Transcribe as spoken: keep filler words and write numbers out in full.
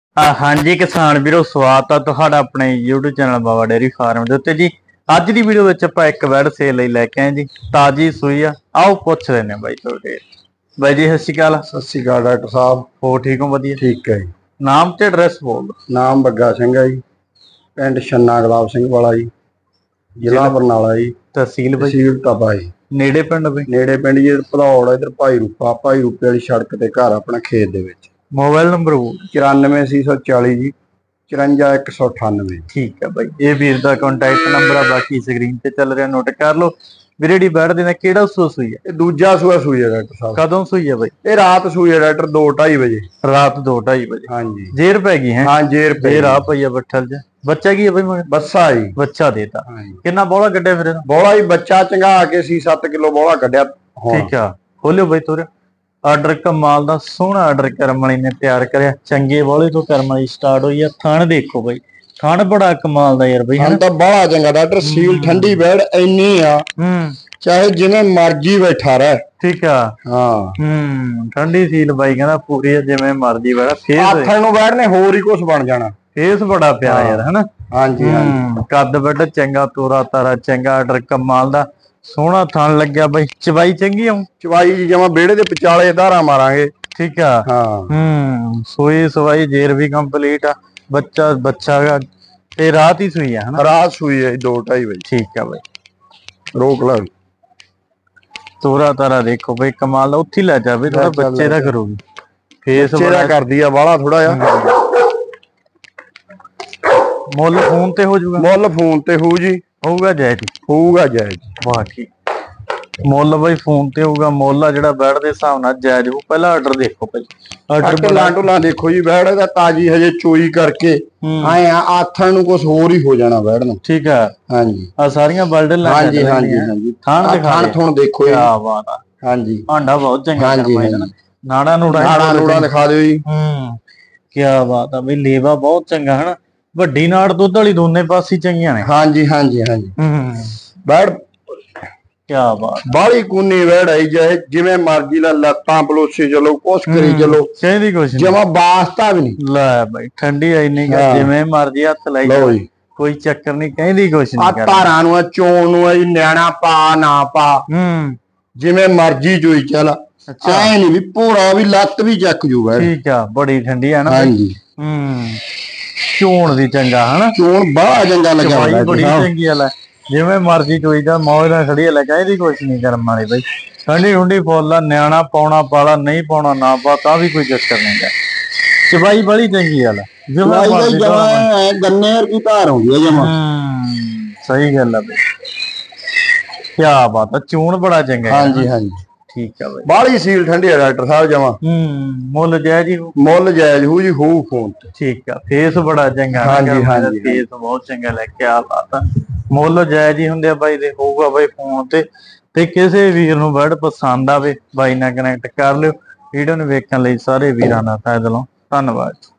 ਆ ਹਾਂਜੀ ਕਿਸਾਨ ਵੀਰੋ, ਸਵਾਗਤ ਆ ਤੁਹਾਡਾ ਆਪਣੇ YouTube channel Baba dairy farm ਦੇ ਉੱਤੇ ਜੀ। ਅੱਜ ਦੀ ਵੀਡੀਓ ਵਿੱਚ ਆਪਾਂ ਇੱਕ ਵੈੜ ਸੇਲ ਲਈ ਲੈ ਕੇ ਆਏ ਜੀ, ਤਾਜੀ ਸੂਈ ਆ। ਆਓ ਪੁੱਛ ਲੈਨੇ ਬਾਈ ਤੁਹਾਡੇ। ਬਾਈ ਜੀ ਸਤਿ ਸ਼੍ਰੀ ਅਕਾਲ। ਸਤਿ ਸ਼੍ਰੀ ਅਕਾਲ ਡਾਕਟਰ ਸਾਹਿਬ। ਹੋਰ ਠੀਕ ਹੋ? ਵਧੀਆ, ਠੀਕ ਹੈ ਜੀ। ਨਾਮ ਤੇ ਐਡਰੈਸ ਬੋਲ ਦਿਓ। ਨਾਮ ਬੱਗਾ ਸਿੰਘ ਹੈ ਜੀ, ਪਿੰਡ ਛੰਨਾ ਗੁਲਾਬ ਸਿੰਘ ਵਾਲਾ ਜੀ, ਜ਼ਿਲ੍ਹਾ ਬਰਨਾਲਾ ਜੀ, ਤਹਿਸੀਲ ਬਾਈ? ਤਹਿਸੀਲ ਤਪਾ ਜੀ। ਨੇੜੇ ਪਿੰਡ ਬਾਈ? ਨੇੜੇ ਪਿੰਡ ਜੀ ਭਦੌੜ, ਇਧਰ ਭਾਈ ਰੂਪਾ ਭਾਈ ਰੂਪੇ ਵਾਲੀ ਸੜਕ ਤੇ ਘਰ ਆਪਣਾ, ਖੇਤ ਦੇ ਵਿੱਚ। ਮੋਬਾਈਲ ਨੰਬਰ ਬੋਲ। ਚੁਰਾਨਵੇਂ ਛੇ ਸੌ ਚਾਲੀ ਜੀ, ਚੁਰੰਜਾ ਇੱਕ ਸੌ ਅਠਾਨਵੇਂ। ਠੀਕ ਹੈ ਬਾਈ, ਇਹ ਵੀਰ ਦਾ ਕੰਟੈਕਟ ਨੰਬਰ ਆ, ਬਾਕੀ ਸਕਰੀਨ ਤੇ ਚੱਲ ਰਿਹਾ, ਨੋਟ ਕਰ ਲਓ। ਵੀਰੇ ਦੀ ਬੈਠ ਦੇ ਨਾਲ ਕਿਹੜਾ ਸੂਆ ਸੂਈ ਹੈ? ਇਹ ਦੂਜਾ ਸੂਆ ਸੂਈ ਹੈ ਡਾਕਟਰ ਸਾਹਿਬ। ਕਦੋਂ ਸੂਈ ਹੈ ਬਾਈ? ਇਹ ਰਾਤ ਸੂਈ ਹੈ ਡਾਕਟਰ, ਦੋ ਢਾਈ ਵਜੇ। ਰਾਤ ਦੋ ਢਾਈ ਵਜੇ? ਹਾਂਜੀ। ਜੇਰ ਪੈ ਗਈ ਹੈ? ਹਾਂ ਜੇਰ ਪੈ ਜੇਰ ਆ ਪਈ ਆ ਬੱਠਲ ਚ। ਬੱਚਾ ਕੀ ਹੈ ਬਾਈ ਮਗਰ? ਬੱਸਾ ਜੀ। ਬੱਚਾ ਦੇਤਾ। ਕਿੰਨਾ ਬੋਲਾ ਕੱਢਿਆ ਫਿਰ ਇਹਦਾ? ਬੋਲਾ ਹੀ ਬੱਚਾ ਚੰਗਾ ਕੇ ਸੀ, ਸੱਤ ਕਿਲੋ ਬੋਲਾ ਕੱਢਿਆ। ਠੀਕ ਆ, ਖੋਲਿਓ ਬਾਈ ਤੋਰ। ਆਰਡਰ ਕਮਾਲ ਦਾ ਸੋਹਣਾ ਆਰਡਰ ਕਰਮ ਵਾਲੀ ਨੇ ਤਿਆਰ ਕਰਿਆ, ਚੰਗੇ ਬੋਲੇ ਤੋਂ ਕਰਮ ਵਾਲੀ ਸਟਾਰਟ ਹੋਈ ਆ। ਥਣ ਦੇਖੋ ਬਾਈ, ਥਣ ਬੜਾ ਕਮਾਲ ਦਾ ਯਾਰ ਬਾਈ। ਹਾਂ ਤਾਂ ਬੜਾ ਚੰਗਾ ਡਾਕਟਰ, ਸੀਲ ਠੰਡੀ ਬੈੜ ਇੰਨੀ ਆ, ਹੂੰ, ਚਾਹੇ ਜਿਵੇਂ ਮਰਜੀ ਬੈਠਾ ਰਹਿ। ਠੀਕ ਆ। ਹਾਂ ਹੂੰ, ਠੰਡੀ ਸੀਲ ਬਾਈ ਕਹਿੰਦਾ ਪੂਰੀ ਆ, ਜਿਵੇਂ ਮਰਜੀ ਬੈਠਾ। ਫੇਸ ਆਥਣ ਨੂੰ ਬੈਠ ਨੇ ਹੋਰ ਹੀ ਕੁਝ ਬਣ ਜਾਣਾ। ਫੇਸ ਬੜਾ ਪਿਆਰਾ ਯਾਰ, ਹਨਾ? ਹਾਂਜੀ ਹਾਂਜੀ। ਕੱਦ ਬੈਠਾ ਚੰਗਾ, ਤੋਰਾ ਤਾਰਾ ਚੰਗਾ, ਆਰਡਰ ਕਮਾਲ ਦਾ ਸੋਹਣਾ ਥਣ ਲੱਗਿਆ ਬਾਈ। ਚਵਾਈ ਚੰਗੀ ਆਉ? ਚਵਾਈ ਜੀ ਜਮਾ ਵਿਹੜੇ ਦੇ ਵਿਚਾਲੇ ਧਾਰਾ ਮਾਰਾਂਗੇ। ਠੀਕ ਆ। ਹਾਂ। ਹੂੰ, ਸੋਈ ਸਵਾਈ ਜੇਰ ਵੀ ਕੰਪਲੀਟ ਆ। ਬੱਚਾ ਬੱਚਾ ਗਾ ਤੇ ਰਾਤ ਹੀ ਸੂਈ ਆ, ਹਨਾ? ਰਾਤ ਸੂਈ ਹੈ ਦੋ ਢਾਈ ਵਜੇ। ਠੀਕ ਆ ਬਾਈ, ਰੋਕ ਲਾ। ਤੋਰਾ ਤਾਰਾ ਦੇਖੋ ਬਈ ਕਮਾਲ ਦਾ। ਉੱਥੇ ਲੈ ਜਾ ਬਈ, ਥੋੜਾ ਬੱਚੇ ਦਾ ਕਰੂਗੀ। ਫੇਸ ਬੜਾ ਕਰਦੀ ਆ ਬਾਲਾ ਥੋੜਾ ਜਿਹਾ। ਮੁੱਲ ਫੋਨ ਤੇ ਹੋ ਜਾਊਗਾ? ਮੁੱਲ ਫੋਨ ਤੇ ਹੋਊ ਜੀ। ਹੋਊਗਾ ਜਾਇਜ਼? ਹੋਊਗਾ ਜਾਇਜ਼। ਵਾਹ ਠੀਕ। ਮੁੱਲ ਬਈ ਫੋਨ ਤੇ ਹੋਊਗਾ। ਮੁੱਲ ਆ ਜਿਹੜਾ ਬੈਠ ਦੇ ਹਿਸਾਬ ਨਾਲ ਜਾਇਜ਼ ਹੋਊ। ਪਹਿਲਾਂ ਆਰਡਰ ਦੇਖੋ ਭਾਈ। ਆਰਡਰ ਲਾਂਟੂਲਾ ਦੇਖੋ ਜੀ, ਬੈੜ ਦਾ ਤਾਜੀ ਹਜੇ ਚੋਈ ਕਰਕੇ ਆਏ ਆ, ਆਥਣ ਨੂੰ ਕੁਝ ਹੋਰ ਹੀ ਹੋ ਜਾਣਾ ਬੈੜ ਨੂੰ। ਠੀਕ ਆ। ਹਾਂਜੀ ਆ ਸਾਰੀਆਂ ਬਲਡਲ ਲੱਗ ਹਾਂਜੀ ਹਾਂਜੀ ਹਾਂਜੀ। ਥਾਣ ਦਿਖਾ, ਥਾਣ ਥੁਣ ਦੇਖੋ ਜੀ। ਕੀ ਬਾਤ ਆ। ਹਾਂਜੀ, ਭਾਂਡਾ ਬਹੁਤ ਚੰਗਾ। ਹਾਂਜੀ ਨਾੜਾ ਨੂੜਾ ਨਾੜਾ ਨੂੜਾ ਦਿਖਾ ਦਿਓ ਜੀ। ਹੂੰ, ਕੀ ਬਾਤ ਆ ਬਈ, ਲੇਵਾ ਬਹੁਤ ਚੰਗਾ, ਹਨਾ? ਵੱਡੀ ਨਾੜ ਦੁੱਧ ਵਾਲੀ ਦੋਨੇ ਪਾਸੇ ਚੰਗੀਆਂ ਨੇ। ਹਾਂਜੀ ਹਾਂਜੀ ਹਾਂਜੀ। ਹੂੰ, ਬੈੜ ਕੀ ਬਾਤ। ਬਾਲੀ ਕੂਨੀ ਵੈੜ ਆਈ ਜਾਏ, ਜਿਵੇਂ ਮਰਜੀ ਲਾ, ਲੱਤਾਂ ਪਲੋਸੀ ਚਲੋ, ਕੁਛ ਕਰੀ ਚਲੋ, ਕਹਿੰਦੀ ਕੁਛ ਨਹੀਂ, ਜਮਾ ਵਾਸਤਾ ਵੀ ਨਹੀਂ। ਲੈ ਬਾਈ ਠੰਡੀ ਆਈ ਨਹੀਂ ਗਾ, ਜਿਵੇਂ ਮਰਜੀ ਹੱਥ ਲਾਈ ਲਓ ਜੀ, ਕੋਈ ਚੱਕਰ ਨਹੀਂ, ਕਹਿੰਦੀ ਕੁਛ ਨਹੀਂ। ਆ ਧਾਰਾਂ ਨੂੰ, ਆ ਚੋਣ ਨੂੰ, ਆ ਜੀ ਨਿਆਣਾ ਪਾ ਨਾ ਪਾ, ਹੂੰ, ਜਿਵੇਂ ਮਰਜੀ ਚੋਈ ਚੱਲ। ਐ ਨਹੀਂ ਵੀ ਭੋਰਾ ਵੀ ਲੱਤ ਵੀ ਚੱਕ ਜੂਗਾ। ਠੀਕ ਆ, ਬੜੀ ਠੰਡੀ ਆ ਨਾ? ਹਾਂਜੀ। ਹੂੰ, ਚੋਣ ਦੀ ਚੰਗਾ, ਹਨਾ? ਚੋਣ ਬੜਾ ਚੰਗਾ ਲੱਗਿਆ, ਬੜੀ ਚੰਗੀ ਆ। ਲੈ ਜਿਵੇਂ ਮਰਜੀ ਚੋਈ ਦਾ, ਮੌਜ ਨਾਲ ਖੜੀ ਆ। ਲੈ ਕਹਿੰਦੀ ਕੁਛ ਨਹੀਂ ਕਰਮ ਵਾਲੀ ਬਈ, ਠੰਡੀ ਠੁੰਡੀ ਫੁੱਲ ਆ। ਨਿਆਣਾ ਪਾਉਣਾ ਪਾਲਾ, ਨਹੀਂ ਪਾਉਣਾ ਨਾ ਪਾ, ਤਾਂ ਵੀ ਕੋਈ ਚੱਕਰ ਨਹੀਂ ਗਾ। ਚਬਾਈ ਬੜੀ ਚੰਗੀ ਆ। ਲੈ ਗੰਨੇ ਵਰਗੀ ਧਾਰ ਆਉਂਦੀ ਹੈ ਜਮਾ। ਸਹੀ ਗੱਲ ਆ ਬਈ, ਕੀ ਬਾਤ ਆ। ਚੋਣ ਬੜਾ ਚੰਗਾ। ਹਾਂਜੀ ਹਾਂਜੀ ਠੀਕ ਆ ਬਈ, ਬਾਹਲੀ ਸੀਲ ਠੰਡੀ ਆ ਡਾਕਟਰ ਸਾਹਿਬ ਜਮਾ। ਹੂੰ, ਮੁੱਲ ਜਾਇਜ਼ ਹੀ? ਮੁੱਲ ਜਾਇਜ਼ ਹੋਊ ਜੀ, ਹੋਊ ਫੋਨ ਤੇ। ਠੀਕ ਆ, ਫੇਸ ਬੜਾ ਚੰਗਾ। ਹਾਂਜੀ ਹਾਂਜੀ, ਫੇਸ ਬਹੁਤ ਚੰਗਾ। ਲੈ ਕੀ ਬਾਤ ਆ। ਮੁੱਲ ਜਾਇਜ਼ ਹੀ ਹੁੰਦੇ ਆ ਬਾਈ ਦੇ, ਹੋਊਗਾ ਬਾਈ ਫੋਨ ਤੇ। ਤੇ ਕਿਸੇ ਵੀਰ ਨੂੰ ਬਰਡ ਪਸੰਦ ਆਵੇ, ਬਾਈ ਨਾਲ ਕਨੈਕਟ ਕਰ ਲਿਓ। ਵੀਡੀਓ ਨੂੰ ਵੇਖਣ ਲਈ ਸਾਰੇ ਵੀਰਾਂ ਦਾ ਤਹਿ ਦਿਲੋਂ ਧੰਨਵਾਦ।